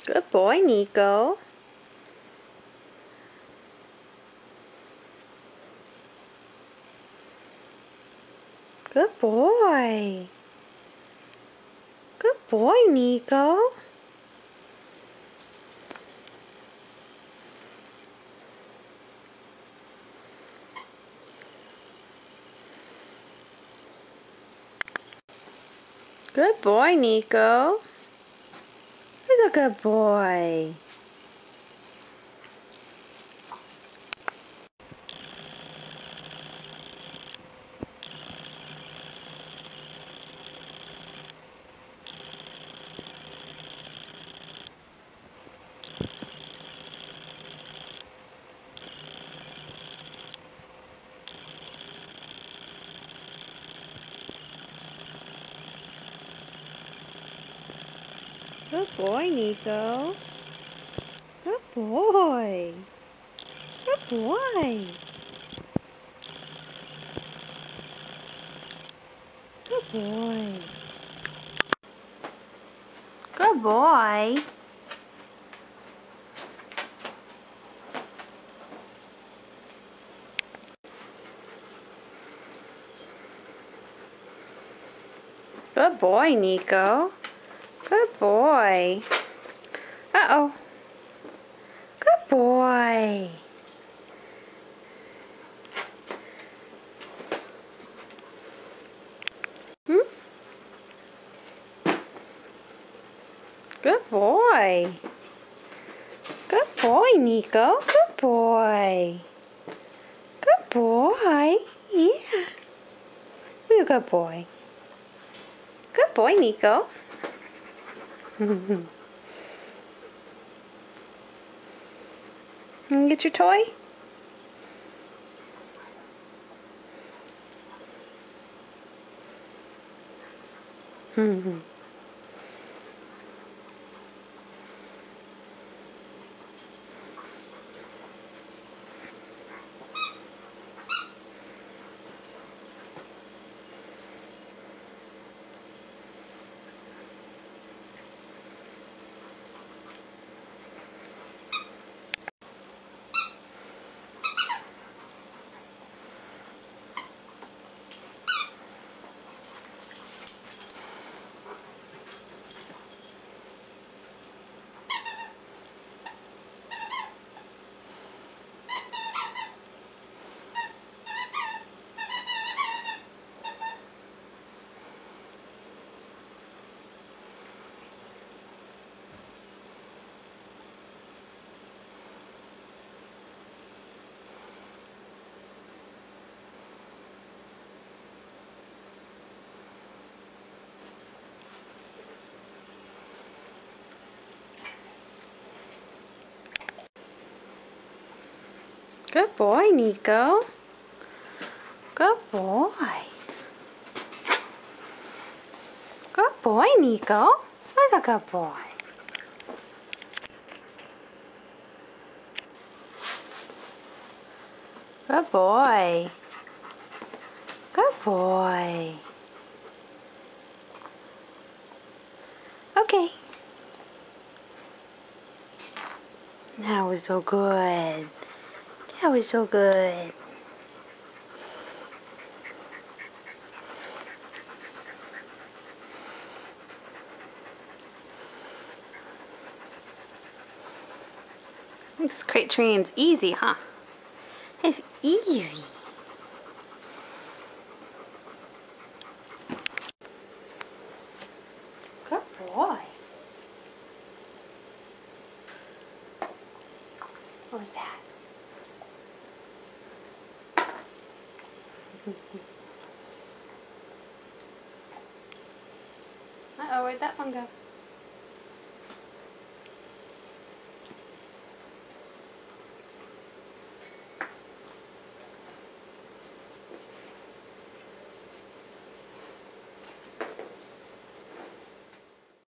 Good boy, Niko. Good boy. Good boy, Niko. Good boy, Niko. He's a good boy. Good boy, Niko. Good boy. Good boy. Good boy. Good boy. Good boy, Niko. Good boy. Uh-oh. Good boy. Hmm? Good boy. Good boy, Niko. Good boy. Good boy. Yeah. You're a good boy. Good boy, Niko. You get your toy? Good boy, Niko. Good boy. Good boy, Niko. Who's a good boy? Good boy. Good boy. Okay. That was so good. That was so good. This crate train's easy, huh? It's easy. Good boy. What was that? Uh-oh, where'd that one go?